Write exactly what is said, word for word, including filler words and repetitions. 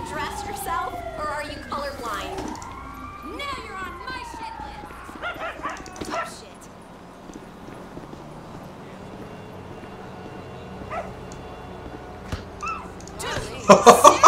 dress yourself, or are you colorblind? Now you're on my shit list. Oh shit. Dude,